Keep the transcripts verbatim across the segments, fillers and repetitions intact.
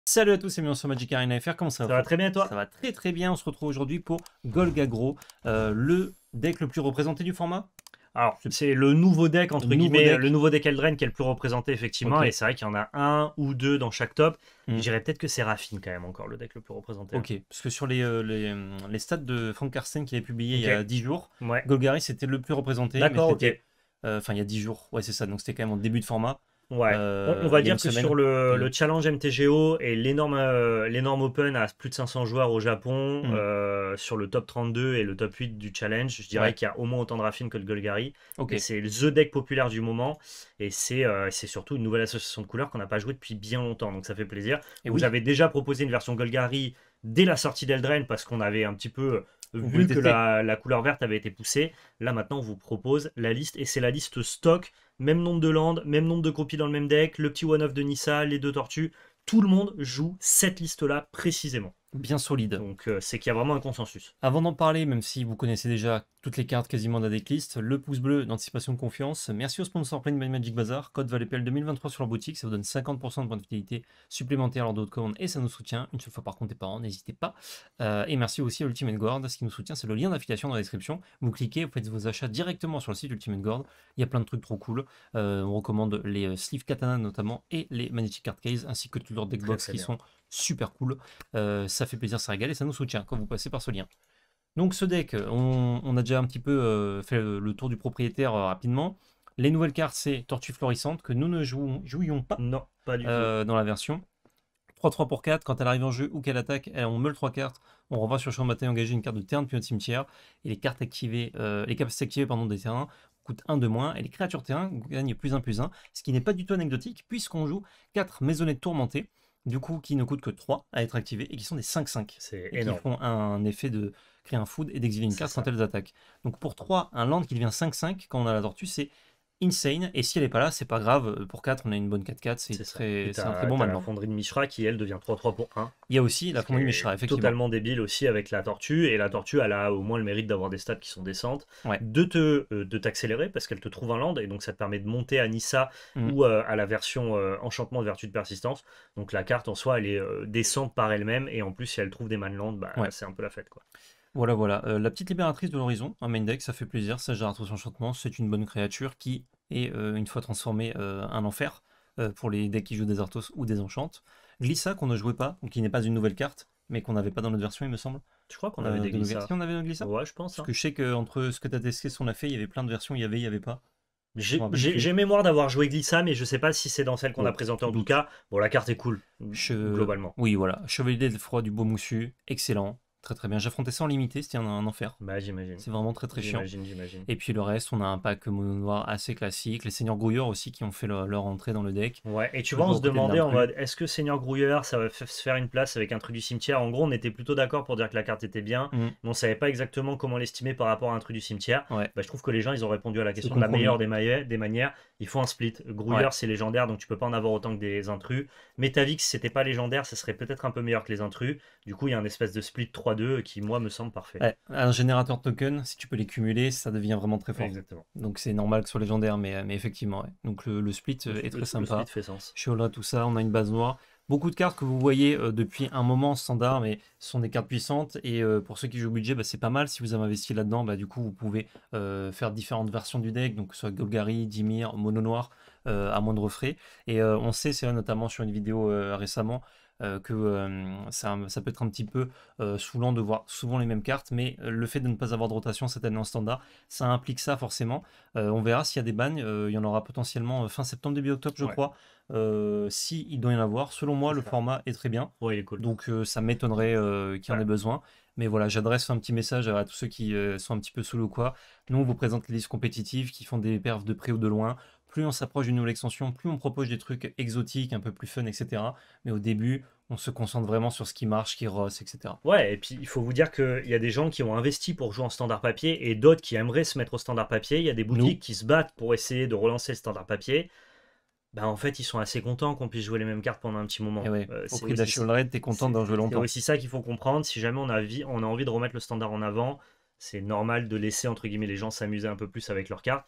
Salut à tous et bienvenue sur Magic Arena F R, comment ça va? Ça va très bien toi? Ça va très très bien, on se retrouve aujourd'hui pour Golgagro, euh, le deck le plus représenté du format. Alors, c'est le nouveau deck, entre Le nouveau guillemets, deck. le nouveau deck Eldraine qui est le plus représenté, effectivement. Ok. Et c'est vrai qu'il y en a un ou deux dans chaque top. Mm. Je dirais peut-être que c'est Raffine, quand même, encore le deck le plus représenté. Ok, parce que sur les, euh, les, euh, les stats de Frank Karsten qu'il avait publié Ok. il y a dix jours, Ouais. Golgari c'était le plus représenté. D'accord, mais ok. c'était, euh, Enfin, il y a dix jours, ouais, c'est ça, donc c'était quand même en début de format. Ouais. Euh, on, on va il y a dire une que semaine. sur le, Mm. le challenge M T G O et l'énorme euh, l'énorme Open à plus de cinq cents joueurs au Japon, Mm. euh, sur le top trente-deux et le top huit du challenge, je dirais Ouais. qu'il y a au moins autant de Raffine que de Golgari. Ok. Et c'est the deck populaire du moment. Et c'est euh, c'est surtout une nouvelle association de couleurs qu'on n'a pas joué depuis bien longtemps. Donc ça fait plaisir. Et Vous oui. avez déjà proposé une version Golgari dès la sortie d'Eldraine parce qu'on avait un petit peu Vous vu pouvez que tester. la, la couleur verte avait été poussée. Là maintenant on vous propose la liste et c'est la liste stock. Même nombre de landes, même nombre de copies dans le même deck, le petit one-off de Nissa, les deux tortues. Tout le monde joue cette liste-là précisément. Bien solide. Donc euh, c'est qu'il y a vraiment un consensus. Avant d'en parler, même si vous connaissez déjà toutes les cartes quasiment de la decklist, le pouce bleu d'anticipation de confiance. Merci au sponsor Plain by Magic Bazaar, code VALEPL deux mille vingt-trois sur leur boutique, ça vous donne cinquante pour cent de points de fidélité supplémentaires lors d'autres commandes et ça nous soutient une seule fois par compte et par an, n'hésitez pas. Euh, et merci aussi à Ultimate Guard, ce qui nous soutient, c'est le lien d'affiliation dans la description. Vous cliquez, vous faites vos achats directement sur le site Ultimate Guard, il y a plein de trucs trop cool. Euh, on recommande les euh, Sleeve Katana notamment et les Magnetic Card Case ainsi que tous leurs deckbox qui bien. sont super cool. Euh, ça fait plaisir, ça régale et ça nous soutient quand vous passez par ce lien. Donc ce deck, on, on a déjà un petit peu euh, fait le, le tour du propriétaire euh, rapidement. Les nouvelles cartes, c'est Tortue Florissante, que nous ne jouons, jouions pas Non, pas du euh, dans la version. trois trois pour quatre, quand elle arrive en jeu ou qu'elle attaque, elle, on meule trois cartes, on renvoie sur le champ de bataille engagé une carte de terrain depuis notre cimetière, et les cartes activées, euh, les capacités activées pardon, des terrains coûtent un de moins, et les créatures terrain gagnent plus un plus un, ce qui n'est pas du tout anecdotique, puisqu'on joue quatre maisonnettes tourmentées, du coup qui ne coûtent que trois à être activées, et qui sont des cinq cinq, C'est et énorme. qui font un effet de créer un food et d'exiler une C'est carte ça. quand elles attaquent. Donc pour trois, un land qui devient cinq cinq quand on a la tortue, c'est insane, et si elle n'est pas là, c'est pas grave, pour quatre on a une bonne quatre quatre, c'est C'est ça. très, Et c'est un t'as- très bon t'as mana. la fonderie de Mishra qui, elle, devient trois trois pour un. Il y a aussi la Ce qui fonderie est Mishra, effectivement. totalement débile aussi avec la tortue. Et la tortue, elle a au moins le mérite d'avoir des stats qui sont décentes. Ouais. De te euh, de t'accélérer parce qu'elle te trouve un land. Et donc ça te permet de monter à Nissa Mm. ou euh, à la version euh, enchantement de vertu de persistance. Donc la carte en soi, elle est euh, décente par elle-même. Et en plus, si elle trouve des manlands, bah, Ouais. c'est un peu la fête, quoi. Voilà, voilà. Euh, la petite libératrice de l'horizon, un main deck, ça fait plaisir. Ça gère son enchantement. C'est une bonne créature qui est, euh, une fois transformée, euh, un enfer euh, pour les decks qui jouent des Arthos ou des Enchantes. Glissa, qu'on ne jouait pas, ou qui n'est pas une nouvelle carte, mais qu'on n'avait pas dans notre version, il me semble. Je crois qu'on avait Euh, des de nos Glissa. versions, on avait un Glissa. Ouais, je pense. Parce hein. que je sais qu'entre ce que tu as testé et ce qu'on a fait, il y avait plein de versions, il y avait, il y avait pas. J'ai Je me rappelle j'ai- plus. j'ai mémoire d'avoir joué Glissa, mais je sais pas si c'est dans celle qu'on Bon, a présentée en tu tout doutes. cas. Bon, la carte est cool, Je- globalement. Oui, voilà. Chevalier de froid du beau moussu, excellent. Très très bien. J'affrontais ça en limité, c'était un, un enfer. Bah, j'imagine. C'est vraiment très très chiant. J'imagine, j'imagine. Et puis le reste, on a un pack mono noir assez classique. Les seigneurs grouilleurs aussi qui ont fait leur, leur entrée dans le deck. Ouais, et tu Toujours vois, on se aux côtés de demandait en l'intrus. mode est-ce que Seigneur Grouilleur ça va f- se faire une place avec un truc du cimetière? En gros, on était plutôt d'accord pour dire que la carte était bien, Mm. mais on savait pas exactement comment l'estimer par rapport à un truc du cimetière. Ouais. Bah, je trouve que les gens ils ont répondu à la question de la compromis. meilleure des, mailles- des manières. Il faut un split. Grouilleur Ouais. c'est légendaire donc tu peux pas en avoir autant que des intrus. Metavix si c'était pas légendaire, ça serait peut-être un peu meilleur que les intrus. Du coup, il y a un espèce de split trois deux qui, moi, me semble parfait. Ouais, un générateur de tokens, si tu peux les cumuler, ça devient vraiment très fort. Exactement. Donc c'est normal que ce soit légendaire, mais, mais effectivement, ouais. Donc le, le split euh, Le- est très le- sympa. Le split fait sens. Shola, tout ça, on a une base noire. Beaucoup de cartes que vous voyez euh, depuis un moment standard, mais ce sont des cartes puissantes. Et euh, pour ceux qui jouent au budget, bah, c'est pas mal. Si vous avez investi là-dedans, bah, du coup, vous pouvez euh, faire différentes versions du deck, donc que ce soit Golgari, Dimir, Mono Noir, euh, à moindre frais. Et euh, on sait, c'est là notamment sur une vidéo euh, récemment, euh, que euh, ça, ça peut être un petit peu euh, saoulant de voir souvent les mêmes cartes, mais euh, le fait de ne pas avoir de rotation cette année en standard, ça implique ça forcément. Euh, on verra s'il y a des bannes, euh, il y en aura potentiellement euh, fin septembre, début octobre, je Ouais. crois. Euh, si il doit y en avoir, selon moi, C'est le ça. format est très bien. Ouais, il est cool. Donc euh, ça m'étonnerait euh, qu'il y en ait Ouais. besoin. Mais voilà, j'adresse un petit message à tous ceux qui euh, sont un petit peu sous le quoi. Nous, on vous présente les listes compétitives qui font des perfs de près ou de loin. Plus on s'approche d'une nouvelle extension, plus on propose des trucs exotiques, un peu plus fun, et cetera. Mais au début, on se concentre vraiment sur ce qui marche, qui rosse, et cetera. Ouais, et puis il faut vous dire qu'il y a des gens qui ont investi pour jouer en standard papier et d'autres qui aimeraient se mettre au standard papier. Il y a des boutiques Nous. qui se battent pour essayer de relancer le standard papier. Bah en fait, ils sont assez contents qu'on puisse jouer les mêmes cartes pendant un petit moment. Et ouais, Euh, au c'est prix de la aussi- Chivalry, t'es content d'en jouer c'est longtemps. aussi ça qu'il faut comprendre. Si jamais on a, vi- on a envie de remettre le standard en avant, c'est normal de laisser entre guillemets les gens s'amuser un peu plus avec leurs cartes.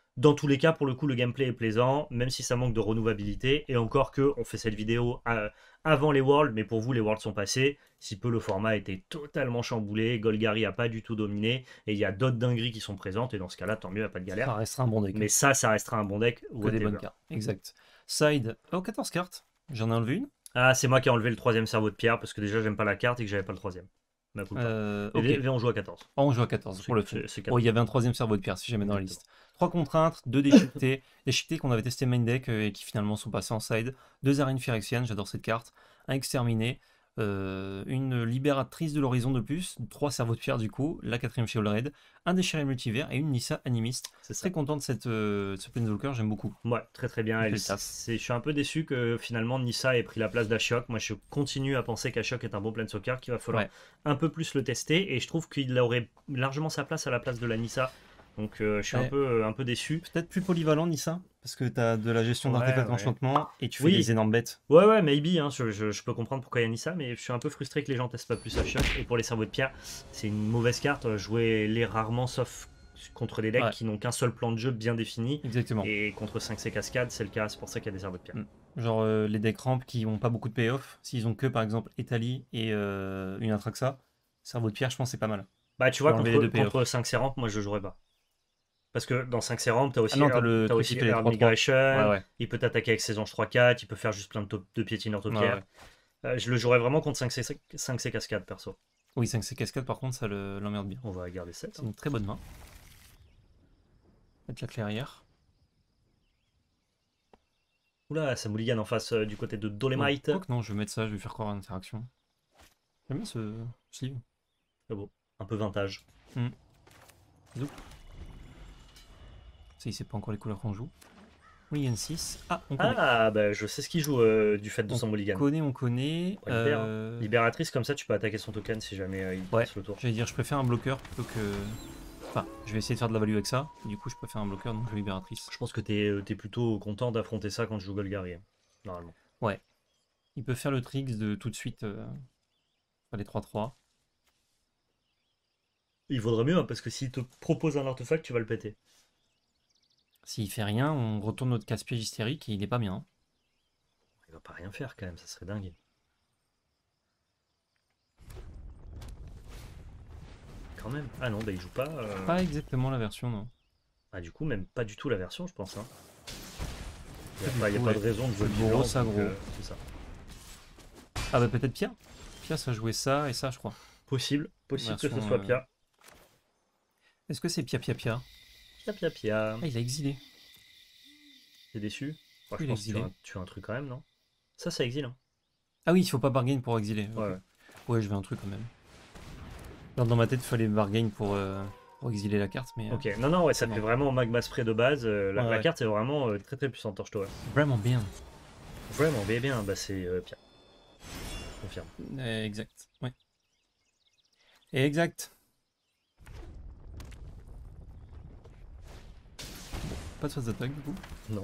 Dans tous les cas, pour le coup, le gameplay est plaisant, même si ça manque de renouvelabilité. Et encore que, on fait cette vidéo à- avant les Worlds, mais pour vous, les Worlds sont passés. Si peu, le format était totalement chamboulé. Golgari a pas du tout dominé. Et il y a d'autres dingueries qui sont présentes. Et dans ce cas-là, tant mieux, il n'y a pas de Ça galère. restera un bon deck. Mais ça, ça restera un bon deck. Que des whatever. bonnes cartes. Exact. Side, oh, quatorze cartes. J'en ai enlevé une. Ah, c'est moi qui ai enlevé le troisième cerveau de pierre parce que déjà, j'aime pas la carte et que j'avais pas le troisième. Ma culpa. Euh, Et ok. les- on joue à quatorze. Oh, on joue à quatorze pour le fun. C'est- c'est Oh, il y avait un troisième cerveau de pierre si jamais dans la liste. Trois contraintes, deux déchiquetés. Déchiquetés qu'on avait testé main deck euh, et qui finalement sont passés en side. Deux arènes phyrexianes, j'adore cette carte. Un exterminé. euh, une libératrice de l'horizon de plus. Trois cerveaux de pierre du coup. La quatrième chez Allred. Un déchiré multivers et une Nissa animiste. C'est ça. Très content de cette, euh, de ce Planeswalker, j'aime beaucoup. Ouais, très très bien. Il fait Elle, le taf. c'est- je suis un peu déçu que finalement Nissa ait pris la place d'Ashok. Moi, je continue à penser qu'Ashok est un bon Planeswalker, qu'il va falloir Ouais. un peu plus le tester. Et je trouve qu'il aurait largement sa place à la place de la Nissa. Donc, euh, je suis un, Ouais. peu, euh, un peu déçu. Peut-être plus polyvalent Nissa. Parce que t'as de la gestion Ouais, d'artefacts ouais. d'enchantement et tu fais Oui. des énormes bêtes. Ouais, ouais, maybe. Hein, je, je- je peux comprendre pourquoi il y a Nissa, mais je suis un peu frustré que les gens testent pas plus Ashok. Et pour les cerveaux de pierre, c'est une mauvaise carte. Jouez-les rarement, sauf contre des decks Ouais. qui n'ont qu'un seul plan de jeu bien défini. Exactement. Et contre cinq C cascade, c'est le cas. C'est pour ça qu'il y a des cerveaux de pierre. Mm. Genre euh, les decks ramp qui n'ont pas beaucoup de payoff, s'ils ont que par exemple Etali et euh, une Atraxa, cerveau de pierre, je pense que c'est pas mal. Bah, tu vois, peux enlever contre, les deux payoffs. contre cinq C ramp, moi je jouerais pas. Parce que dans cinq C ramp, t'as aussi, Ah non, t'as Earth- le t'as truc aussi qui fait les Earth trois trois. Migration, Ouais, ouais. il peut t'attaquer avec ses anges trois quatre, il peut faire juste plein de, top- de piétineurs Ouais, taupières. ouais. Euh, je le jouerais vraiment contre cinq C, cinq C cascade, perso. Oui, cinq C cascade par contre, ça le- l'emmerde bien. On va garder sept. C'est une très bonne main. Mettre la clairière. Oula, ça mulligan en face euh, du côté de Dolemite. Oh, que non, je vais mettre ça, je vais faire croire à l'interaction. J'aime bien ce sleeve. C'est beau. Un peu vintage. Zoup. Ça, il sait pas encore les couleurs qu'on joue. Oui, N six. Ah, on connaît. Ah, bah je sais ce qu'il joue euh, du fait de on son mulligan. connaît, on connaît. Ouais, libère, hein. Euh, Libératrice, comme ça tu peux attaquer son token si jamais euh, il Ouais, passe le tour. j'allais dire, je préfère un bloqueur plutôt que. Enfin, je vais essayer de faire de la value avec ça. Du coup, je préfère un bloqueur, donc je libératrice. Je pense que t'es euh, t'es plutôt content d'affronter ça quand tu joues Golgari, hein, normalement. Ouais. Il peut faire le tricks de tout de suite. Euh... Faire les trois trois. Il vaudrait mieux, hein, parce que s'il te propose un artefact, tu vas le péter. S'il fait rien, on retourne notre casse-piège hystérique et il est pas bien. Il va pas rien faire quand même, ça serait dingue. Quand même. Ah non, bah il joue pas. euh, Pas exactement la version, non. Ah du coup, même pas du tout la version, je pense. Hein. Il Pas du n'y a, tout, pas ouais. de raison de jouer C'est le gros, bilan, ça, donc, gros. euh, c'est ça. Ah bah peut-être Pia. Pia, ça jouait ça et ça, je crois. Possible, possible que ce Version, soit euh, Pia. Est-ce que c'est Pia Pia Pia? Pia, Pia, Pia. Ah, il a exilé. T'es déçu? Ouais, je Il est pense que tu exilé. as, un, tu as un truc quand même, non? Ça, ça exile. Hein. Ah oui, il faut pas bargain pour exiler. Ok. Ouais, ouais. Ouais, je vais un truc quand même. Alors, dans ma tête, il fallait bargain pour, euh, pour exiler la carte, mais euh, Ok, non, non, ouais, ça Non. fait vraiment magma spray de base. euh, la, Ouais, la ouais. carte est vraiment euh, très très puissante, Torchtower. vraiment bien. Vraiment, bien, bien, bah c'est euh, Pia. Confirme. Euh, exact. Ouais. Exact. Bon, pas de phase d'attaque du coup. Non.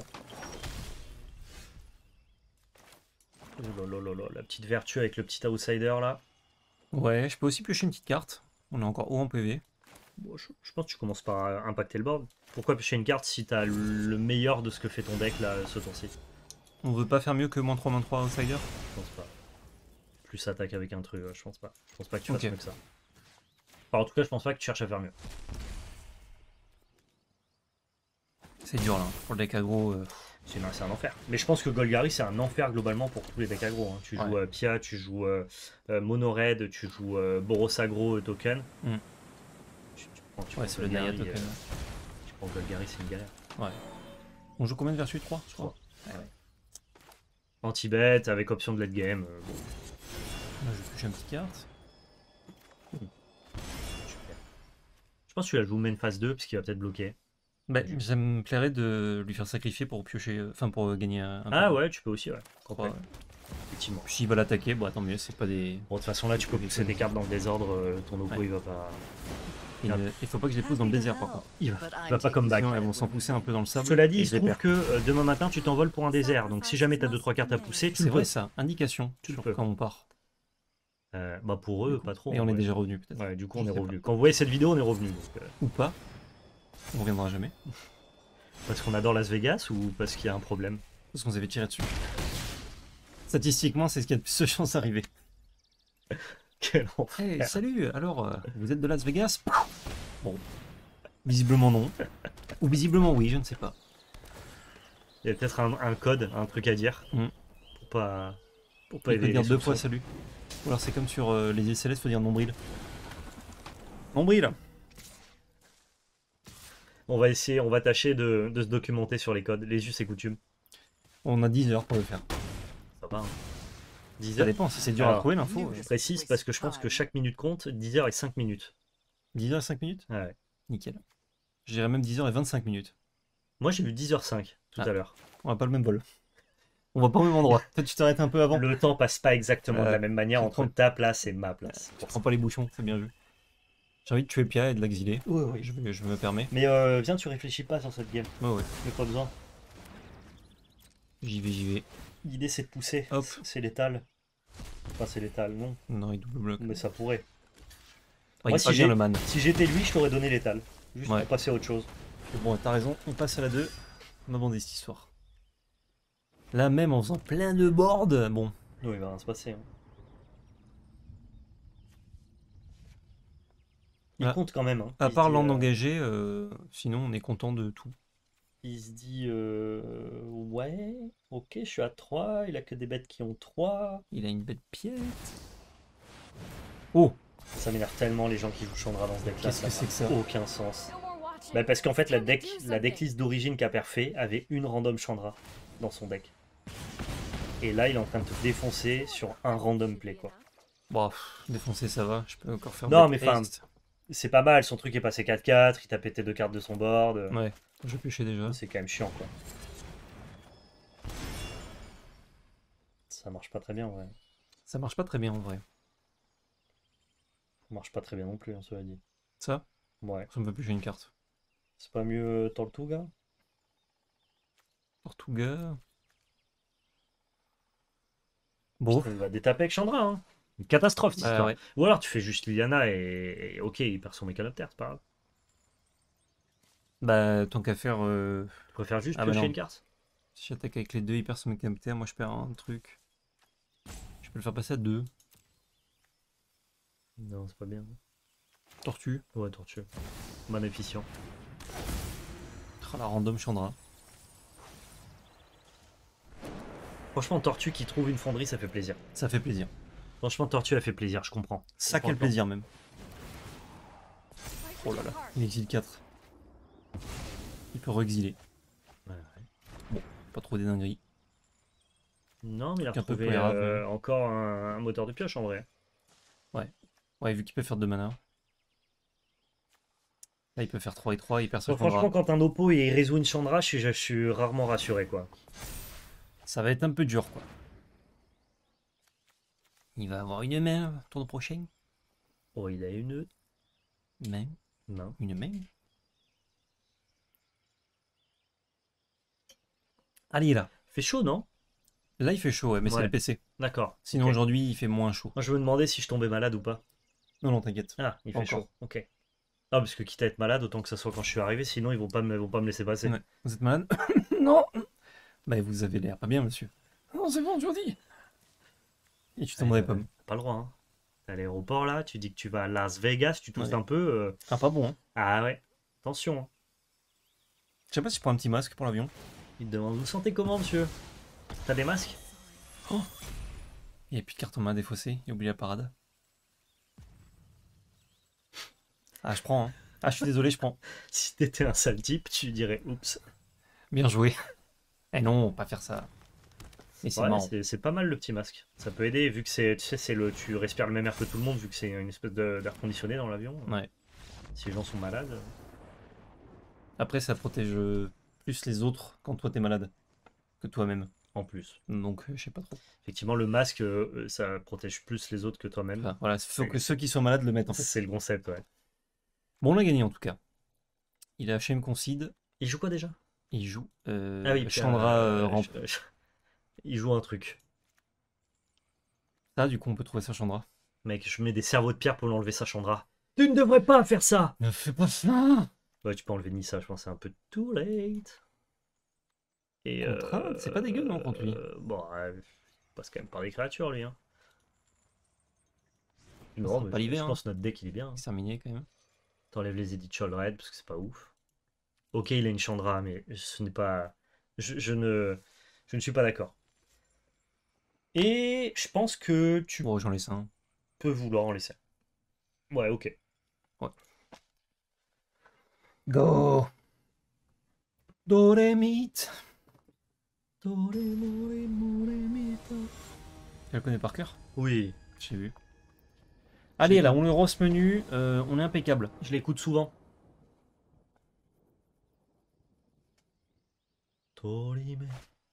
Oh là là là là, la petite vertu avec le petit outsider là. Ouais, je peux aussi piocher une petite carte. On est encore haut en P V. Bon, je, je pense que tu commences par euh, impacter le board. Pourquoi piocher une carte si t'as le meilleur de ce que fait ton deck là ce tour-ci? On veut pas faire mieux que moins trois moins trois outsider. Je pense pas. Plus attaque avec un truc, ouais, je pense pas. Je pense pas que tu Ok. fasses mieux que ça. Enfin, en tout cas, je pense pas que tu cherches à faire mieux. C'est dur là. Pour le deck aggro. euh, C'est un, c'est un enfer. Mais je pense que Golgari, c'est un enfer globalement pour tous les decks aggro. Hein. Tu Ouais. joues euh, Pia, tu joues euh, euh, Mono Red, tu joues euh, Boros aggro euh, token. Mm. Tu, tu prends, tu Ouais, prends c'est le Naya Golgari, token. euh, tu prends Golgari, c'est une galère. Ouais. On joue combien de versus? trois, je Trois. crois. Ouais, ouais. Anti-bet avec option de late game. euh, bon, Là, je pioche une petite carte. super. Je pense que tu la joues main phase deux, puisqu'il va peut-être bloquer. Bah, ça me plairait de lui faire sacrifier pour piocher. euh, Enfin, pour euh, gagner un. un Ah peu. ouais, tu peux aussi, ouais. Complet. Ouais. Effectivement. Puis s'il va l'attaquer, bon, tant mieux, c'est pas des. Bon, de toute façon, là, tu peux pousser des cartes dans le désordre. euh, ton oppo, Ouais. il va pas. Il ne- il faut pas que je les pousse dans le désert par contre. Il va, il va pas comme back. Sinon, elles vont s'en pousser un peu dans le sable. Cela dit, et il je se les trouve perds. que euh, demain matin, tu t'envoles pour un désert. Donc, si jamais tu as deux trois cartes à pousser, tu C'est le vrai peux. ça, indication Tu le sur peux. quand on part. Euh, bah, pour eux, Du coup. pas trop. Et on est ouais. déjà revenu peut-être. Ouais, du coup, Je on est sais revenu. Quand vous voyez cette vidéo, on est revenu. donc, euh, Ou pas. On reviendra jamais. Parce qu'on adore Las Vegas ou parce qu'il y a un problème? Parce qu'on s'est fait tirer dessus. Statistiquement, c'est ce qui a de plus de chances d'arriver. Quel enfer. Hey, salut, alors, euh, vous êtes de Las Vegas? Bon. Visiblement non. Ou visiblement oui, je ne sais pas. Il y a peut-être un, un code, un truc à dire. Mm. Pour pas. Pour pas Il faut aider dire les deux fois soupçons. salut. Ou alors c'est comme sur euh, les îles Célestes, faut dire nombril. Nombril. On va essayer, on va tâcher de, de se documenter sur les codes, les us et coutumes. On a dix heures pour le faire. Ça va, hein. dix Ça heures. dépend, si c'est dur à Alors, trouver l'info. Je euh, précise parce que je pense que chaque minute compte, dix heures et cinq minutes. dix heures et cinq minutes? Ouais. Nickel. Je dirais même dix heures et vingt-cinq minutes. Moi j'ai vu dix heures cinq tout Ah. à l'heure. On va pas le même vol. On va pas au même endroit. Toi, tu t'arrêtes un peu avant. Le temps passe pas exactement de Euh, la même manière tu entre prends- ta place et ma place. Tu prends pas les bouchons, c'est bien vu. J'ai envie de tuer Pia et de l'exiler. Ouais, ouais. Je, vais- je me permets. Mais euh, viens, tu réfléchis pas sur cette game. Ouais, ouais. Mais pas besoin. J'y vais, j'y vais. L'idée c'est de pousser. Hop. C'est létal. Enfin, c'est létal, non. Non, il double bloc. Mais ça pourrait. Oh, il Moi, est pas si bien j'ai- le man. Si j'étais lui, je t'aurais donné létal. Juste Ouais. pour passer à autre chose. Bon, t'as raison, on passe à la deux. On a bandé cette histoire. Là même en faisant plein de boards. Bon, Oui, il va rien se passer. hein. Il Ah. compte quand même. hein. à Il se part dit, l'an euh, engagé, euh, sinon on est content de tout. Il se dit euh, ouais, ok, je suis à trois. Il a que des bêtes qui ont trois. Il a une bête pièce. Oh, Ça m'énerve tellement les gens qui jouent Chandra dans ce deck là. Qu'est-ce que c'est que ça? n'a aucun sens. Bah, parce qu'en fait, la, deck, la decklist d'origine qu'a fait avait une random Chandra dans son deck. Et là, il est en train de te défoncer sur un random play quoi. bon, pff, défoncer ça va, je peux encore faire Non, bête mais enfin, haste. C'est pas mal, son truc est passé quatre quatre, il t'a pété deux cartes de son board. Ouais, je pêchais déjà. C'est quand même chiant quoi. Ça marche pas très bien, ouais. Ça marche pas très bien en vrai. Ça marche pas très bien non plus, hein, cela dit. Ça, Ouais. ça me fait pêcher une carte. C'est pas mieux euh, Tortuga? Tortuga. Bon, Il va détaper avec Chandra, hein. Une catastrophe cette bah, histoire. ouais. Ou alors tu fais juste Liliana et, et ok, il perd son mécanoptère, c'est pas grave. Bah, tant qu'à faire, euh, Tu préfères juste Ah bah piocher non. une carte? si j'attaque avec les deux, il perd son mécanoptère, moi je perds un truc. Je peux le faire passer à deux. Non, c'est pas bien. Tortue. Ouais, tortueux. Maléficient. Oh, la random Chandra. Franchement, Tortue qui trouve une fonderie, ça fait plaisir. Ça fait plaisir. Franchement, Tortue, elle fait plaisir, je comprends. Ça, comprends quel le plan. plaisir même. Oh là là, il exile quatre. Il peut re-exiler. Ouais, ouais. Pas trop des dingueries. Non, mais il a Un peu retrouvé plus grave, euh, encore un, un moteur de pioche en vrai. Ouais, vu qu'il peut faire deux mana. Là, il peut faire trois et trois, il perd sa Bon, Chandra. franchement, quand un oppo il résout une Chandra, je suis, je suis rarement rassuré quoi. Ça va être un peu dur, quoi. Il va avoir une main tour prochain. Oh, il a une. Main. Non. Une main. Allez, là. Fait chaud, non? Là, il fait chaud, ouais, mais c'est Ouais. le P C. D'accord. Sinon, Ok. aujourd'hui, il fait moins chaud. Moi, je me demandais si je tombais malade ou pas. Non, non, t'inquiète. Ah, il Pas fait encore. chaud. Ok. Ah, parce que quitte à être malade, autant que ça soit quand je suis arrivé, sinon ils vont pas me, ils vont pas me laisser passer. Ouais. Vous êtes malade? Non. Bah, vous avez l'air pas bien, monsieur. Non, c'est bon, aujourd'hui. Et tu tomberais Euh, pas. Pas le droit, hein. T'es à l'aéroport là, tu dis que tu vas à Las Vegas, tu tousses Ouais. un peu. euh, Ah, pas bon, hein. Ah ouais, attention. hein. Je sais pas si je prends un petit masque pour l'avion. Il te demande, vous vous sentez comment, monsieur? T'as des masques? Il n'y a plus de carte en main défaussée. Il a oublié la parade. Ah, je prends, hein. Ah, je suis désolé, je prends. Si t'étais un sale type, tu dirais oups. Bien joué. Eh non, pas faire ça. Et c'est Ouais, marrant. c'est c'est pas mal le petit masque. Ça peut aider vu que c'est, tu sais, c'est le, tu respires le même air que tout le monde vu que c'est une espèce de- d'air conditionné dans l'avion. Ouais. Si les gens sont malades. euh, Après, ça protège euh, plus les autres quand toi t'es malade que toi-même. En plus. Donc, euh, je sais pas trop. Effectivement, le masque, euh, ça protège plus les autres que toi-même. Enfin, voilà, il faut que ceux qui sont malades le mettent en fait. C'est le concept, ouais. Bon, on a gagné en tout cas. Il a H M Concede. Il joue quoi déjà? Il joue euh, Ah oui, Chandra euh, euh, ramp. je- je- Il joue un truc. Ça, du coup, on peut trouver ça Chandra. Mec, je mets des cerveaux de pierre pour l'enlever sa Chandra. Tu ne devrais pas faire ça! Ne fais pas ça! Ouais, tu peux enlever Nissa, je pense que c'est un peu too late. Et, Contre un, c'est pas dégueu, non, contre lui. euh, Bon, euh, il passe quand même par des créatures, lui. Hein. Ça Non, sera mais pas je, l'hiver, je hein. pense que notre deck il est bien. Hein. Exterminé quand même. T'enlèves les Edith Red parce que c'est pas ouf. Ok, il a une Chandra, mais ce n'est pas. Je, je ne, je ne suis pas d'accord. Et je pense que tu Bon, j'en laisse un. peux vouloir en laisser. Ouais, ok. Ouais. Go. Doremit. Tu la connais par cœur? Oui, J'ai vu. Je Allez, là, l'écoute. on le rose menu. euh, on est impeccable. je l'écoute souvent. Torime.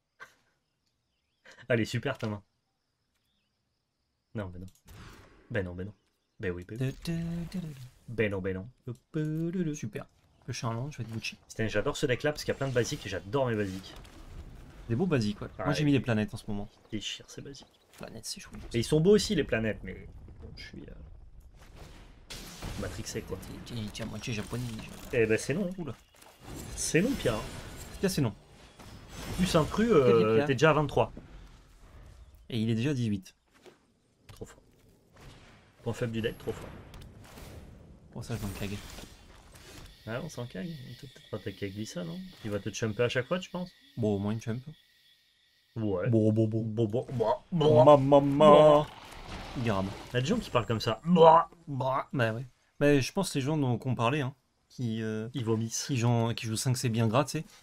Allez, super ta main. Non, ben non. Ben non, ben non. Ben oui, ben oui. Ben non, ben non. Super. Le charlant, je vais être Gucci. Putain, j'adore ce deck là parce qu'il y a plein de basiques et j'adore mes basiques. Des beaux basiques, ouais. Ah, Moi, j'ai et- mis les planètes en ce moment. Déchire ces basiques. Planètes, c'est chouette. Et ils sont beaux aussi les planètes, mais bon, je suis euh... matrixé quoi. T'es à moitié japonais. Eh ben c'est non. Oula. C'est non, Pierre. Là, c'est non. Plus un cru, euh, Pierre. t'es déjà à vingt-trois. Et il est déjà dix-huit. Trop fort. Point faible du deck, trop fort. Pour ça, je vais me caguer. Ah, on s'en cague. On peut peut-être pas attaquer avec Glissa, non? Il va te chumper à chaque fois, tu penses? Bon, au moins une jump. Ouais. Bon, bon, bon. Bon, bon, bon, bon. Maman, maman. Grave. Il y a des gens qui parlent comme ça. Bah, bah, bah ouais. Bah, je pense que les gens dont on parlait, hein, qui, euh, Ils vomissent. qui, jouent, qui jouent cinq C bien gras, tu sais.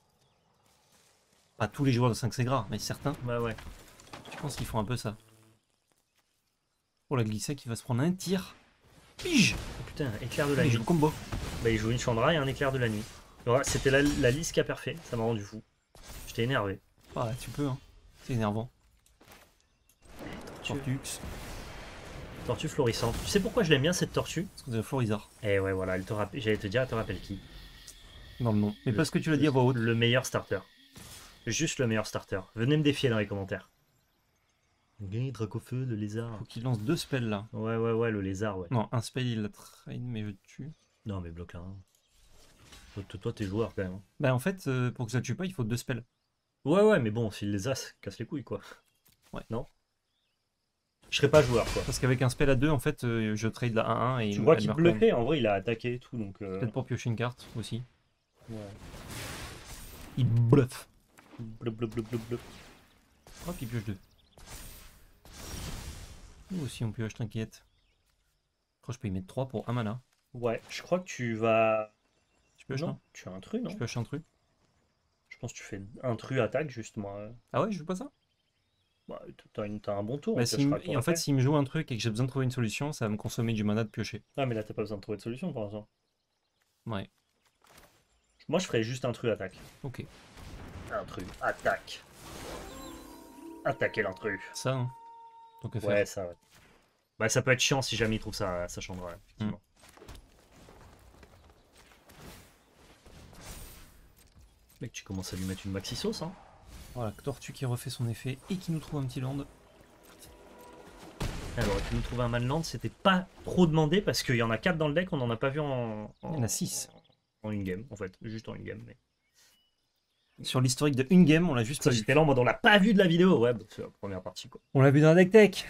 Pas tous les joueurs de cinq C gras, mais certains. Bah ouais. Je pense qu'ils font un peu ça. Oh, la glissée qui va se prendre un tir. Pige. Oh, putain, éclair de la Il nuit. joue le combo. Bah, il joue une Chandra et un éclair de la nuit. Voilà, c'était la, la liste qui a parfait. Ça m'a rendu fou. J'étais énervé. Ah, ouais, tu peux, hein. C'est énervant. Tortue. Tortux. Tortue florissante. Tu sais pourquoi je l'aime bien cette tortue? Parce que c'est Florizard Eh ouais, voilà, elle te rappelle. J'allais te dire, elle te rappelle qui? dans le nom. Mais Le- parce que tu l'as dit à voix haute. Le meilleur starter. Juste le meilleur starter. Venez me défier dans les commentaires. Gris, Dracofeu, le lézard. Faut qu'il lance deux spells là. Ouais, ouais, ouais, le lézard, ouais. Non, un spell il la traîne, mais je tue. Non, mais bloque un. Toi, toi, t'es joueur quand même. hein. Bah, en fait, euh, pour que ça tue pas, il faut deux spells. Ouais, ouais, mais bon, s'il les a, ça casse les couilles, quoi. Ouais. Non? Je serais pas joueur, quoi. Parce qu'avec un spell à deux, en fait, euh, je trade la un un et Tu il- vois elle qu'il meurt quand même. bluffait, en vrai, il a attaqué et tout, donc. euh, Peut-être pour piocher une carte aussi. Ouais. Il bluffe. Blup, blup, blup, blup, blup. Hop, il pioche deux. Nous aussi, on pioche, t'inquiète. Je crois que je peux y mettre trois pour un mana. Ouais, je crois que tu vas. Tu pioches, non, non tu as un truc, non? Je pioche un truc. Je pense que tu fais un truc attaque, juste, moi. Ah ouais, je veux pas ça. Bah, t'as une- t'as un bon tour. Bah, on s'il piochera me- tour et en fait, après. s'il me joue un truc et que j'ai besoin de trouver une solution, ça va me consommer du mana de piocher. Ah, mais là, t'as pas besoin de trouver de solution pour l'instant. Ouais, Moi, je ferais juste un truc attaque. ok. Un truc attaque. Attaquer l'intrus. Ça, hein. Donc, à faire. Ouais, ça, ouais. Bah, ça peut être chiant si jamais il trouve ça, ça changera, effectivement. Mec, tu commences à lui mettre une maxi sauce, hein. Voilà, Tortue qui refait son effet et qui nous trouve un petit land. Alors, tu nous trouver un manland, c'était pas trop demandé parce qu'il y en a quatre dans le deck, on en a pas vu en. Il y en a six. En une game, en fait. Juste en une game. Mais... Sur l'historique de une game, on l'a juste Ça, pas vu. j'étais là en mode on l'a pas vu de la vidéo. Ouais, bah, c'est la première partie, quoi. On l'a vu dans la deck tech.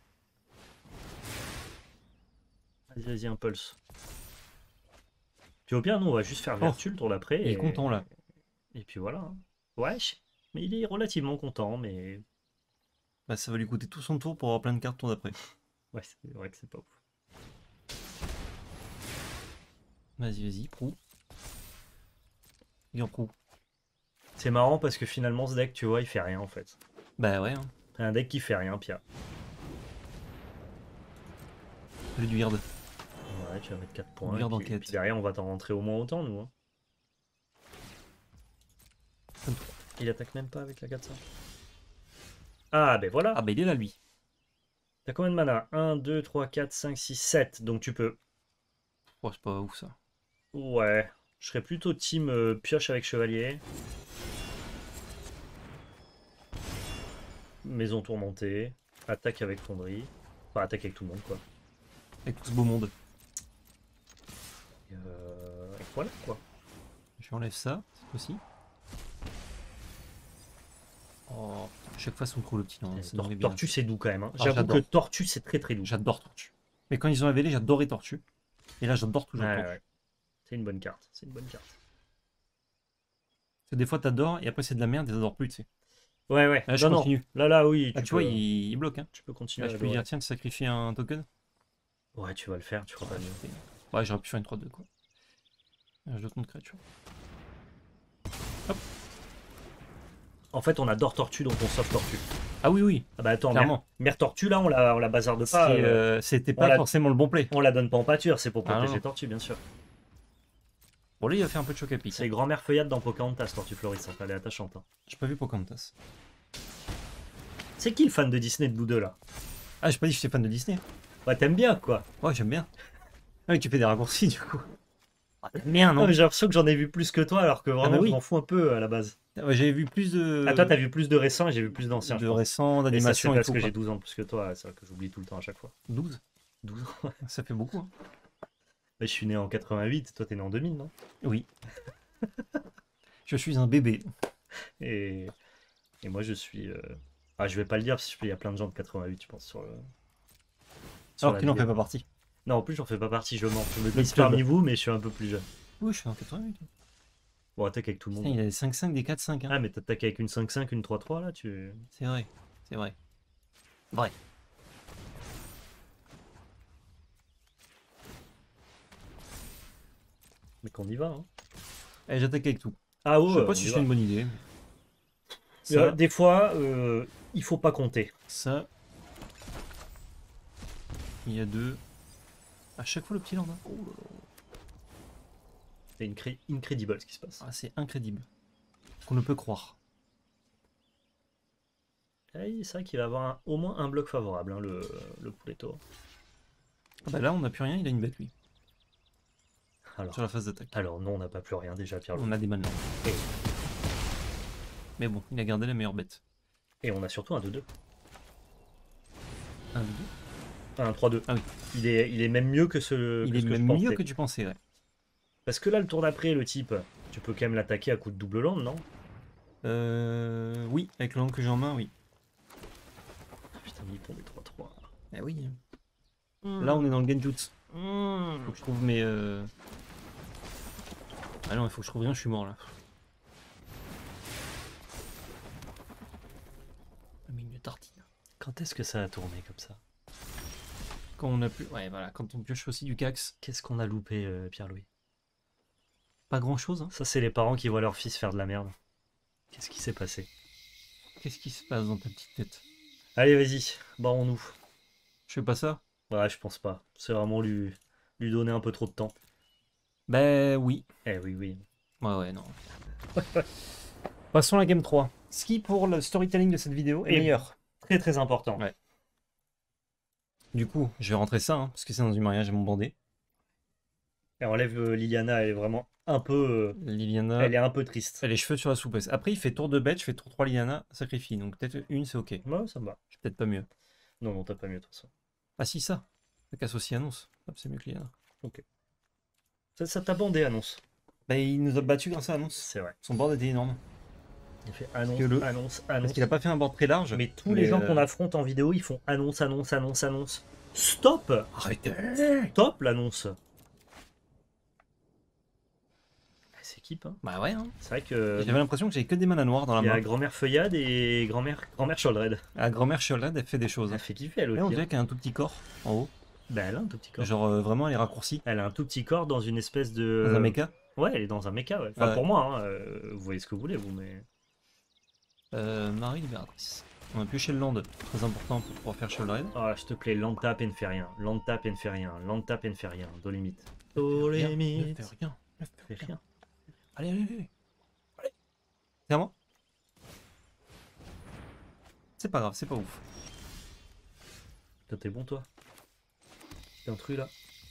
Vas-y, vas-y, impulse. Puis au pire, nous, on va juste faire vertu le tour d'après. Il est et... content là. Et puis voilà. hein. Ouais, je- mais il est relativement content, mais. Bah, ça va lui coûter tout son tour pour avoir plein de cartes tour d'après. Ouais, c'est vrai que c'est pas ouf. Vas-y, vas-y, prou. Viens, prou. C'est marrant parce que finalement, ce deck, tu vois, il fait rien en fait. Bah ouais, hein. C'est un deck qui fait rien, Pierre. Le Weird. Ouais, tu vas mettre quatre points. Weird Et puis, enquête. puis derrière, on va t'en rentrer au moins autant, nous. hein. Il attaque même pas avec la quatre cents. Ah, ben voilà. Ah bah il est là lui. T'as combien de mana? un, deux, trois, quatre, cinq, six, sept. Donc tu peux. Oh, c'est pas ouf ça. Ouais. Je serais plutôt team euh, pioche avec chevalier. Maison tourmentée. Attaque avec fonderie. Enfin, attaque avec tout le monde, quoi. Avec tout ce beau monde. Et, euh, et voilà, quoi. Je enlève ça, c'est aussi. Oh, à chaque fois, ils sont trop le petit. Non, ça Tor- m'aurait bien. Tortue, c'est doux quand même. Hein. Ah, J'avoue que j'adore. Tortue, c'est très très doux. J'adore Tortue. Mais quand ils ont révélé, j'adorais Tortue. Et là, j'adore toujours Ouais, Tortue. ouais. C'est une bonne carte. C'est une bonne carte. Parce que des fois, t'adores et après, c'est de la merde et t'adores plus, tu sais. Ouais, ouais. Là, je non, non. continue. Là, là, oui. Là, Tu, tu peux, vois, il, il bloque. Hein. tu peux continuer. Là, je à peux lui adorer. dire, tiens, tu sacrifies un token. Ouais, tu vas le faire. Tu feras pas mieux. Ouais, j'aurais pu faire une trois deux, quoi. Je dois compte créature. Hop. En fait, on adore Tortue, donc on sauve Tortue. Ah oui, oui. Ah bah attends, Clairement. Mère, Mère Tortue, là, on la, on la bazarde pas. C'est, euh, euh, C'était on pas l'a- forcément le bon play. On la donne pas en pâture, c'est pour Ah, protéger non. Tortue, bien sûr. Bon, là, il va faire un peu de choc à pic. C'est grand-mère feuillade dans Pocahontas, Tortue florissante. Elle est attachante. Hein. J'ai pas vu Pocahontas. C'est qui le fan de Disney de vous deux, là? Ah, j'ai pas dit que j'étais fan de Disney. Ouais, t'aimes bien, quoi. Ouais, j'aime bien. Ah, mais tu fais des raccourcis, du coup. Ah, t'aimes bien, non? Ah, mais J'ai l'impression que j'en ai vu plus que toi, alors que vraiment, bah oui. je m'en fous un peu à la base. Ouais, j'avais vu plus de. Ah, toi, t'as vu plus de récents et j'ai vu plus d'anciens. de je pense. récents, Et ça, c'est d'animation et, parce tout. que quoi. j'ai douze ans de plus que toi, c'est vrai que j'oublie tout le temps à chaque fois. douze douze ans. Ça fait beaucoup. Hein. Mais je suis né en quatre-vingt-huit, toi t'es né en deux mille, non? Oui. Je suis un bébé. Et... et moi je suis. euh, Ah, je vais pas le dire parce qu'il y a plein de gens de quatre-vingt-huit, je pense, sur le. sur Alors la qu'il n'en fait vidéo. pas partie. Non, en plus, j'en fais pas partie, je mens. Je me Le glisse club. parmi vous, mais je suis un peu plus jeune. Oui, je suis en quatre-vingt-huit. Bon, attaque avec tout le Putain, monde. il a des cinq cinq, des quatre cinq. Hein. Ah, mais t'attaques avec une cinq cinq, une trois trois là, tu. C'est vrai. C'est vrai. Vrai. Mais qu'on y va, hein. Et j'attaque avec tout. Ah ouais, Je sais on pas y si va. c'est une bonne idée. mais Euh, Ça, Des fois, euh, il faut pas compter. ça. Il y a deux. À chaque fois le petit land. Hein. Oh là là. C'est incré- incredible ce qui se passe. Ah, c'est incroyable. Qu'on ne peut croire. Ah, c'est vrai qu'il va avoir un- au moins un bloc favorable, hein, le, le Pouletto. Ah bah là, on n'a plus rien, il a une bête lui. Alors, Sur la phase d'attaque. alors non, on n'a pas plus rien déjà, Pierre. On a des manlands. Et, Mais bon, il a gardé la meilleure bête. et on a surtout un deux deux. Un, deux. Un trois deux. Ah oui. Il est, il est même mieux que ce Il que est ce que je même mieux pensais. que tu pensais, ouais. Parce que là, le tour d'après, le type, tu peux quand même l'attaquer à coup de double land, non? Euh. Oui, avec le land que j'ai en main, oui. Putain, il tombe trois trois. Eh oui. Là, on est dans le genjutsu. Faut que je trouve mes. Euh... Ah non, il faut que je trouve rien, je suis mort là. Ah, mais une tartine. Quand est-ce que ça a tourné comme ça? Quand on a pu. Ouais, voilà, quand on pioche aussi du cax. Qu'est-ce qu'on a loupé, euh, Pierre-Louis? Pas grand chose, hein. Ça, c'est les parents qui voient leur fils faire de la merde. Qu'est-ce qui s'est passé? Qu'est-ce qui se passe dans ta petite tête? Allez, vas-y, barrons-nous. Je fais pas ça? Ouais, je pense pas. C'est vraiment lui, lui donner un peu trop de temps. Ben oui. Eh oui, oui. Ouais, ouais, non. Passons à la game trois. Ce qui, pour le storytelling de cette vidéo, est Et- meilleur. Très très important. Ouais. Du coup, je vais rentrer ça, hein, parce que c'est dans du mariage, mon bandé. Et enlève euh, Liliana, elle est vraiment un peu. euh, Liliana, Elle est un peu triste. fait les cheveux sur la souplesse. Après, il fait tour de bête, je fais tour trois Liliana, sacrifie. Donc peut-être une, c'est ok. Ouais, ça me va. Je peut-être pas mieux. Non, non, t'as pas mieux de toute façon. Ah si, ça. Ça casse aussi annonce. Hop, c'est mieux que Liliana. Ça, ça t'a bandé, annonce. Bah, il nous a battu grâce à annonce. C'est vrai. Son board était énorme. Il fait annonce, que le- annonce, Parce annonce. qu'il a pas fait un board très large. Mais tous les gens euh, qu'on affronte en vidéo, ils font annonce, annonce, annonce, annonce. Stop! Arrêtez. Stop l'annonce! Ah, c'est équipe, hein. Bah ouais, hein. C'est vrai que. J'avais l'impression que j'avais que des manas noires dans la Il y a main. grand-mère Feuillade et grand-mère grand-mère Choldred. La grand-mère Chiolad, elle fait des choses. Elle fait kiffer, elle Et on aussi. dirait qu'elle a un tout petit corps en haut. Ben, elle a un tout petit corps. Genre euh, vraiment, elle est raccourcie. Elle a un tout petit corps dans une espèce de. Dans un méca. Ouais, elle est dans un méca, ouais. Enfin, Ouais. pour moi, hein, euh, vous voyez ce que vous voulez, vous, mais. Euh, Marie libératrice. On a pioché le land, très important pour pouvoir faire Shieldred. Ah, s'il te plaît, land tap et ne fait rien. Land tap et ne fait rien. Land tap et ne fait rien. Do limite. Do Rien, limite. ne fais rien. Ne Fait fais rien. Allez, allez, allez. Allez. C'est à moi. C'est pas grave, c'est pas ouf. Toi, t'es bon, toi? T'es un truc là?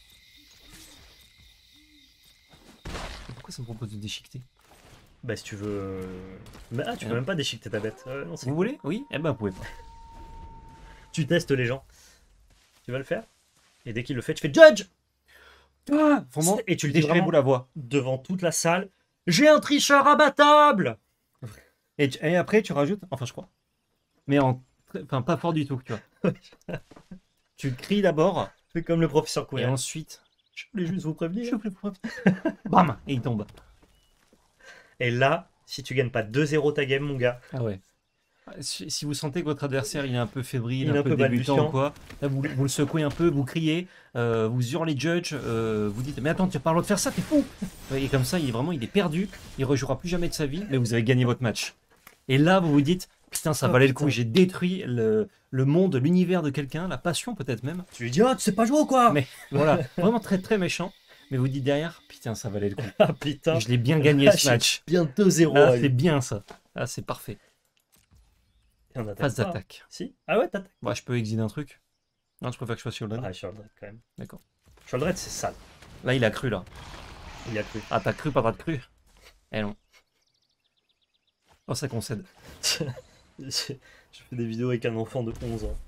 Pourquoi ça me propose de déchiqueter? Bah, si tu veux. euh, Bah, ah, tu peux Hein même pas déchiqueter ta bête. Euh, non, c'est Vous voulez? Oui? Eh ben, vous pouvez pas. Tu testes les gens. Tu vas le faire? Et dès qu'il le fait, tu fais judge! Ah, vraiment? Et tu le dis Déchirez-vous vraiment la voix. devant toute la salle. J'ai un tricheur abattable! Et, tu- et après, tu rajoutes, enfin, je crois, mais en, très- enfin, pas fort du tout, tu vois. Tu cries d'abord, Fais comme le professeur et Quirrell. ensuite, Je voulais juste vous prévenir. je fais le profil. Bam, et il tombe. Et là, si tu gagnes pas deux zéro ta game, mon gars, Ah ouais. Si si vous sentez que votre adversaire il est un peu fébrile, il un est un peu peu débutant ou balbutiant. quoi, là vous, vous le secouez un peu, vous criez, euh, vous hurlez judge, euh, vous dites mais attends tu n'as pas le droit de faire ça, t'es fou. Et comme ça il est vraiment il est perdu, il rejouera plus jamais de sa vie, mais vous avez gagné votre match. Et là vous vous dites putain ça Oh, valait le coup, putain. j'ai détruit le, le monde, l'univers de quelqu'un, la passion peut-être même. Tu lui dis, oh, tu sais pas jouer ou quoi? Mais voilà, vraiment très très méchant. Mais vous dites derrière putain ça valait le coup. Ah putain. Je l'ai bien gagné Là, ce j'ai match. bien deux zéro Là à c'est lui. bien ça. Là c'est parfait. Et on attaque Phase pas, hein. d'attaque. Si? Ah ouais, t'attaques. Moi je peux exiler un truc. Non je préfère que je fasse Shieldred. Ah, Shieldred quand même. D'accord. Shieldred, c'est sale. Là, il a cru, là. Il a cru. Ah, t'as cru, pas t'as cru. Eh non. Oh, ça concède. Je fais des vidéos avec un enfant de onze ans.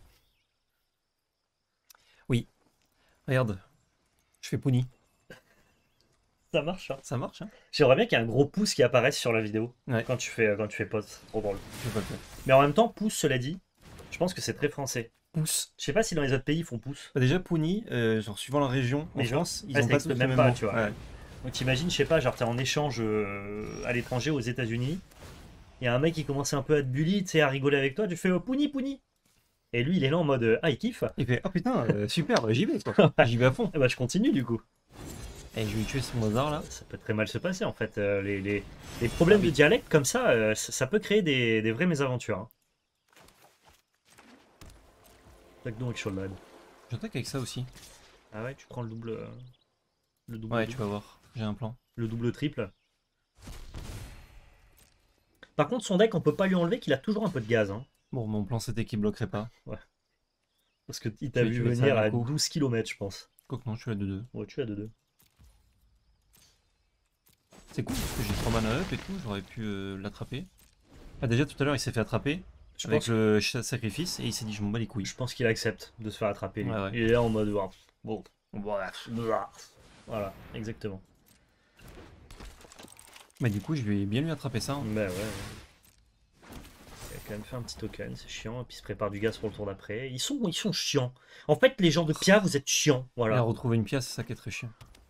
Regarde. Je fais Pony. Ça marche, hein. Ça marche, hein? J'aimerais bien qu'il y ait un gros pouce qui apparaisse sur la vidéo Ouais. quand tu fais, quand tu fais pause. C'est trop drôle. Je vais pas le faire. Mais en même temps, pouce, cela dit, je pense que c'est très français. Pouce. Je sais pas si dans les autres pays ils font pouce. Bah, déjà, Pony, euh, genre, suivant la région, en Mais genre, France, ils ouais, ont ça pas n'existe tous même le pas, même tu nom. vois. Ouais. Donc t'imagines, je sais pas, genre t'es en échange euh, à l'étranger, aux États-Unis. Il y a un mec qui commence un peu à te bully, tu sais, à rigoler avec toi. Tu fais oh, Pouni, Pouni. Et lui, il est là en mode euh, ah, il kiffe. Il fait, oh putain, euh, super, bah, j'y vais, quoi. J'y vais à fond. Et bah, je continue du coup. Et je vais tuer son hasard, là. Ça peut très mal se passer en fait. Euh, les, les- les problèmes Ah oui. de dialecte comme ça, euh, ça, ça peut créer des, des vraies mésaventures. Hein. Tac donc avec Shieldred. J'attaque avec ça aussi. Ah ouais, tu prends le double. euh, Le double, Ouais, double- tu vas voir. J'ai un plan. le double triple. Par contre, son deck, on peut pas lui enlever qu'il a toujours un peu de gaz. Hein, Bon, mon plan, c'était qu'il bloquerait pas. parce qu'il Je t'a vais vu tuer ça venir d'un à coup. douze kilomètres, je pense. Quoique non, je suis à deux deux. Ouais, tu as deux deux. C'est cool, parce que j'ai trois mana up et tout, j'aurais pu euh, l'attraper. Ah, déjà, tout à l'heure, il s'est fait attraper Je avec pense, le ch- sacrifice et il s'est dit, je m'en bats les couilles. je pense qu'il accepte de se faire attraper. Lui. Ouais, ouais. Il est là en mode ah, bon, voilà, exactement. Mais du coup, je vais bien lui attraper ça. hein. Bah ouais. Il a quand même fait un petit token, c'est chiant, et puis il se prépare du gaz pour le tour d'après. Ils sont, ils sont chiants. En fait, les gens de Pia, vous êtes chiants. Il a Voilà. retrouvé une pièce, c'est ça qui est très chiant.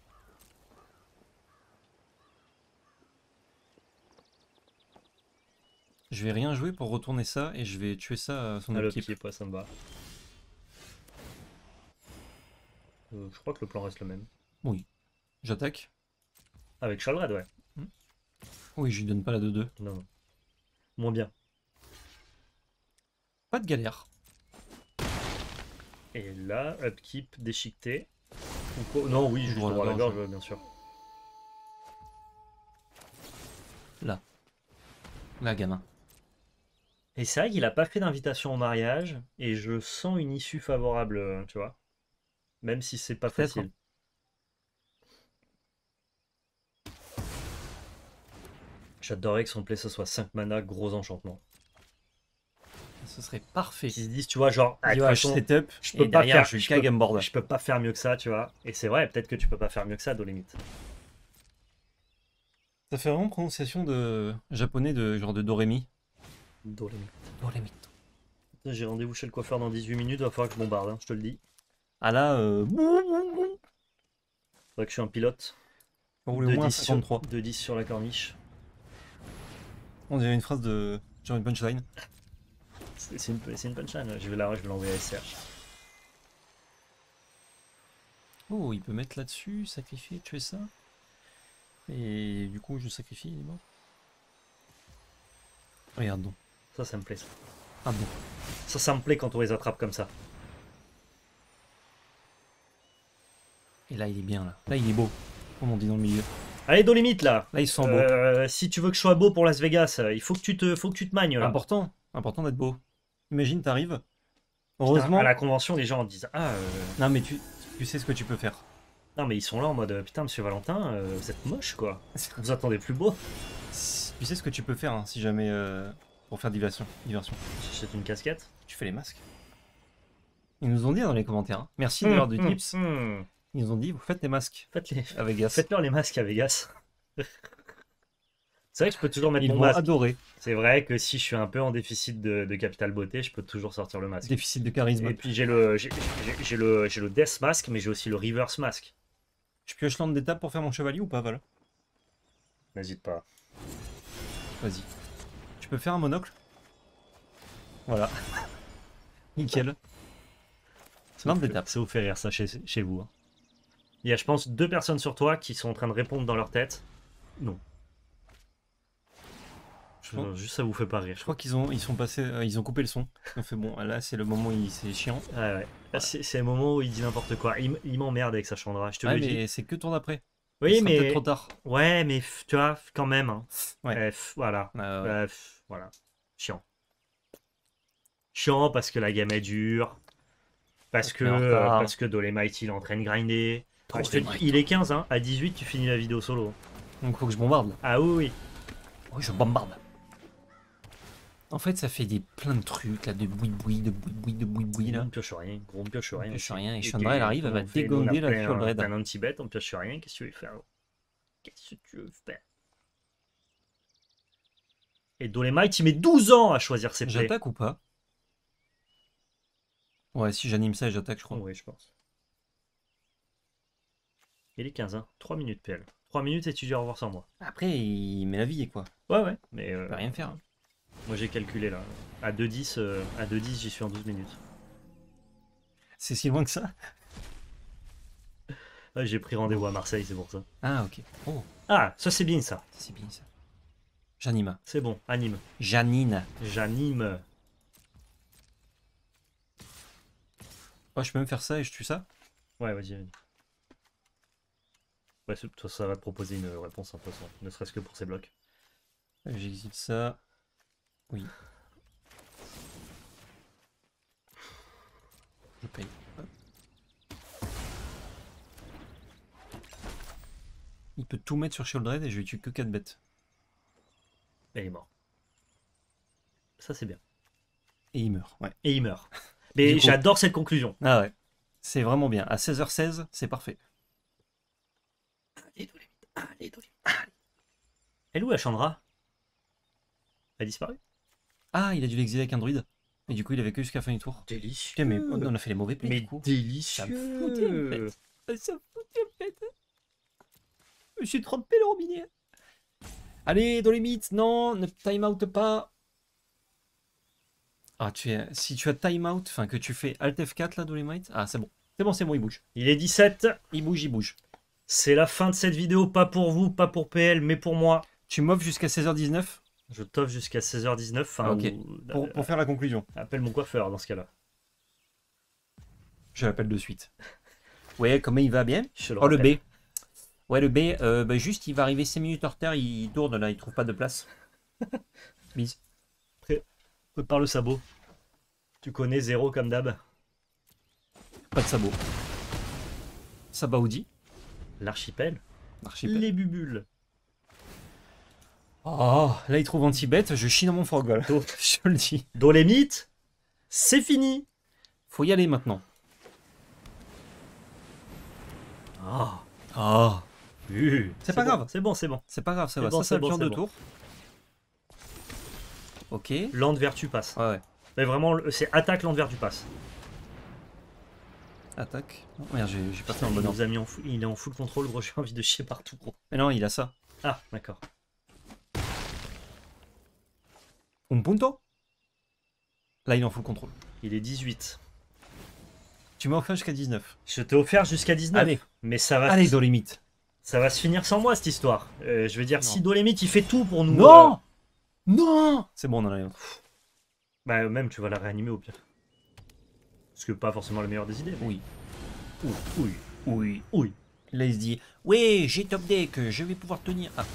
Je vais rien jouer pour retourner ça et je vais tuer ça à son Ah, le équipe. pied, pas, ça me va. Euh, je crois que le plan reste le même. J'attaque. Avec Shieldred, ouais. Oui, je lui donne pas la deux deux. Non, non. Moins bien. Pas de galère. Et là, upkeep, déchiqueté. Ou quoi Non, oui, juste Droit à la droit à la gorge, gorge, ouais, bien sûr. Là, gamin. Et c'est vrai qu'il a pas fait d'invitation au mariage, et je sens une issue favorable, euh, tu vois. Même si c'est pas Peut-être, facile. J'adorerais que son play ce soit cinq mana, gros enchantement. Ce serait parfait. Qu'ils se disent, tu vois, genre, ah, de Il toute va façon, setup je et peux pas derrière, faire- je je suis peux- game board. je peux pas faire mieux que ça, tu vois. Et c'est vrai, peut-être que tu peux pas faire mieux que ça, Dolomite. Ça fait vraiment prononciation de japonais de genre de Doremi. Dolomite. Doremi. J'ai rendez-vous chez le coiffeur dans dix-huit minutes, va falloir que je bombarde, hein, je te le dis. Ah là, euh... Faudrait que je suis un pilote. on voulait au De moins un dix sur- cinquante-trois. de dix sur la corniche. On dirait une phrase de genre une punchline. C'est c'est une, c'est une punchline, je vais la- je vais l'envoyer à S R. Oh, il peut mettre là-dessus, sacrifier, tuer ça. Et du coup, je sacrifie, il est mort. Regarde donc. Ça, ça me plaît. Ça. Ah bon. ça, ça me plaît quand on les attrape comme ça. Et là, il est bien, là. Là, il est beau. Comme on dit dans le milieu. Allez, Dolomite, là. Là, il se sent beau. Euh, si tu veux que je sois beau pour Las Vegas, il faut que tu te, faut que tu te magnes, là. Important. Important d'être beau. Imagine, t'arrives. Putain, Heureusement. à la convention, les gens disent ah euh, Non, mais tu, tu sais ce que tu peux faire. non mais ils sont là en mode euh, putain Monsieur Valentin, euh, vous êtes moche quoi. Vous attendez plus beau. Tu sais ce que tu peux faire hein, si jamais. euh, pour faire diversion. diversion. J'achète une casquette. Tu fais les masques. Ils nous ont dit dans les commentaires. hein. Merci d'ailleurs du Hum, tips. hum, hum. Ils nous ont dit, vous faites les masques Faites les, à Vegas. faites-leur les masques à Vegas. C'est vrai que je peux toujours mettre Ils mon vont masque. adorer. C'est vrai que si je suis un peu en déficit de, de capital beauté, je peux toujours sortir le masque. Déficit de charisme. Et puis j'ai le, j'ai j'ai- j'ai le, j'ai le Death Mask, mais j'ai aussi le Reverse Mask. Je pioche land d'étape pour faire mon chevalier ou pas, Val? N'hésite pas. Vas-y. Tu peux faire un monocle? Voilà. Nickel. Ça Land vous fait- d'étape. Ça vous fait rire ça chez, chez vous. hein. Il y a, je pense, deux personnes sur toi qui sont en train de répondre dans leur tête. Non. Je- Oh. Juste ça vous fait pas rire. Je crois qu'ils ont, ils sont passés, euh, ils ont coupé le son. Ils ont fait bon, là c'est le moment où il- c'est chiant. Ouais, ouais. Là, C'est c'est le moment où il dit n'importe quoi. Il, m- il m'emmerde avec sa Chandra, je te Ouais, le dis. mais c'est que tour d'après. Oui, Il sera peut-être mais. trop tard. Ouais, mais f- tu vois, f- quand même. hein. Ouais. Ouais, f- voilà. Euh, ouais. Ouais, f- voilà. Chiant. Chiant parce que la gamme est dure. Parce que, On est en euh, retard. parce que Dolemite il est en train de grinder. Trop Ouais, je te dis, Dolemite. il est quinze, hein. À dix-huit, tu finis la vidéo solo. Donc faut que je bombarde. Ah oui, oui. Oui, je bombarde. En fait, ça fait des plein de trucs là, de boui boui, de boui boui, de boui boui là. On pioche rien. Gros, on pioche rien. On pioche aussi. rien, et Et Chandra, elle arrive, elle va on fait- nous, on a dégonder la plein- Shieldred. plein d'anti-bet, on pioche rien. Qu'est-ce que tu veux faire? Qu'est-ce que tu veux faire? Et Dolemite, il met douze ans à choisir ses plays. J'attaque ou pas? Ouais, si j'anime ça, j'attaque, je crois. Oui, je pense. Il est quinze, hein. trois minutes P L. trois minutes et tu dis au revoir sans moi. Après, il met la vie, quoi. Ouais, ouais. Mais euh, Il peut rien faire. hein. moi j'ai calculé là. À deux dix, euh, à deux dix, j'y suis en douze minutes. C'est si loin que ça? Ouais, j'ai pris rendez-vous à Marseille, c'est pour ça. Ah, ok. Oh, Ah, ça c'est bien ça. c'est bien ça. J'anime. C'est bon, anime. Janine. J'anime. Oh, je peux même faire ça et je tue ça? Ouais, vas-y, vas-y. Ouais, c'est- toi, ça va te proposer une réponse en façon, ne serait-ce que pour ces blocs. J'exile ça. Oui. Je paye. Hop. Il peut tout mettre sur Shieldred et je lui tue que quatre bêtes. Et il est mort. Ça c'est bien. Et il meurt, ouais. Et il meurt. Mais Du coup- j'adore cette conclusion. Ah ouais. C'est vraiment bien. À seize heures seize, c'est parfait. Allez, Dolemite. Allez, Dolemite. Allez. Elle est où la Chandra? Elle a disparu? Ah, il a dû l'exiler avec un druide. Et du coup, il avait que jusqu'à fin du tour. Délicieux. Putain, mais on a fait les mauvais plays Mais du coup. délicieux. Ça me foutait, en fait. Ça me foutait, en fait. Je me suis trompé le robinet. Allez, Dolemite, non, ne time out pas. Ah, tu es... si tu as time out, enfin que tu fais Alt F quatre là, Dolemite. Ah, c'est bon. C'est bon, c'est bon, il bouge. Il est dix-sept. Il bouge, il bouge. C'est la fin de cette vidéo, pas pour vous, pas pour P L, mais pour moi. Tu m'offres jusqu'à seize heures dix-neuf Je t'offre jusqu'à seize heures dix-neuf. Enfin, Ah, ok. ou- pour, pour faire la conclusion. Appelle mon coiffeur dans ce cas-là. Je l'appelle de suite. Ouais, comment il va bien? Je le Oh, le rappelle. B. Ouais, le B, euh, bah, juste, il va arriver cinq minutes en retard, il tourne là, il trouve pas de place. Bise. Prépare le sabot. Tu connais zéro comme d'hab. Pas de sabot. Sabaudi. L'archipel. Archipel. Les bubules. Oh, là il trouve anti-bête, je chie dans mon frog. Do- Je le dis. Dolemite, c'est fini. Faut y aller maintenant. Ah. Oh. Uh, C'est pas bon, grave. C'est bon, c'est bon. C'est pas grave, ça C'est va. bon, ça, c'est ça bon, dure c'est deux bon. tours. Ok. Ouais, Land vertu passe. ouais. Mais vraiment, le- c'est attaque land vertu passe. Attaque. Oh, merde, j'ai j'ai pas fait Putain, en il, bon ordre. nous a mis en fou- il est en full contrôle, gros. J'ai envie de chier partout, gros. Mais non, il a ça. Ah, d'accord. Un punto. Là, il est en full contrôle. Il est dix-huit. Tu m'as offert jusqu'à dix-neuf. Je t'ai offert jusqu'à dix-neuf. Allez. Mais ça va, Allez, Dolemite. ça va se finir sans moi, cette histoire. Euh, je veux dire, Non. si Dolemite, il fait tout pour nous... euh, Non. Non. C'est bon, on en a un autre. bah, même, tu vas la réanimer au pire. Parce que pas forcément la meilleure des idées. mais- Oui. Oui, oui, Oui. oui. Là, il se dit, oui, j'ai top deck, je vais pouvoir tenir. Ah.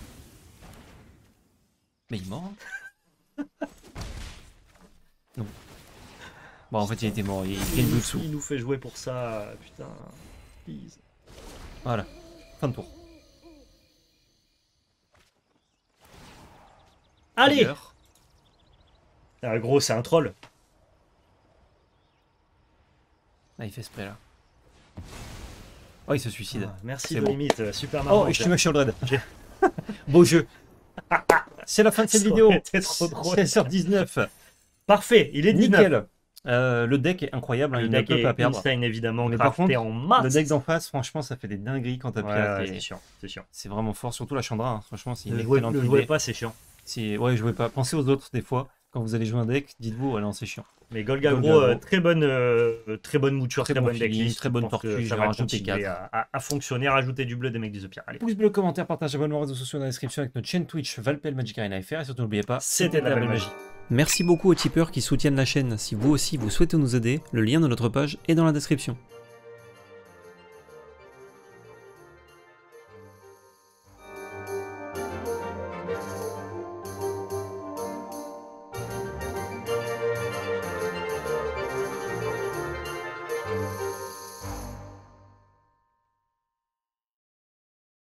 Mais il est mort. hein. Non. Bon, en fait, il était mort. Il, il gagne nous, dessous. il nous fait jouer pour ça, putain. Please. Voilà. Fin de tour. Allez D'ailleurs, Ah, gros, c'est un troll. Ah, il fait spray là. Oh, il se suicide. Ah, merci C'est de bon. limite, super marrant. Oh, et je tue ma Shieldred. j'ai- Beau jeu. C'est la fin de cette Ça vidéo. aurait été trop drôle. seize heures dix-neuf. Parfait, il est dix-neuf. Nickel. Euh, le deck est incroyable, hein, Le il ne deck peut est pas perdre. insane, évidemment, Mais par crafté contre, en masse. Le deck d'en face, franchement, ça fait des dingueries quand t'appuies Ouais, à ouais, tes- c'est chiant, c'est chiant. C'est vraiment fort, surtout la Chandra. Hein. Franchement, c'est une Ne jouez, excellente ne idée. jouez pas, c'est chiant. Si... Ouais, jouez pas. Pensez aux autres des fois. Quand vous allez jouer un deck, dites-vous, ouais, non, c'est chiant. Mais Golgagro, Golgagro. euh, très bonne, euh, très bonne mouture, Très très, bon bonne feeling, decklist. très bonne Je pense que tortue, ça j'ai va rajouté continuer quatre. à, à, à fonctionner, à rajouter du bleu, des mecs du The Pierre. Allez, Pouce bleu, commentaire, partage, abonnement aux réseaux sociaux dans la description avec notre chaîne Twitch, Valpel Magic Arena F R. Et surtout, n'oubliez pas, c'était de la belle magie. Merci beaucoup aux tipeurs qui soutiennent la chaîne. Si vous aussi vous souhaitez nous aider, le lien de notre page est dans la description.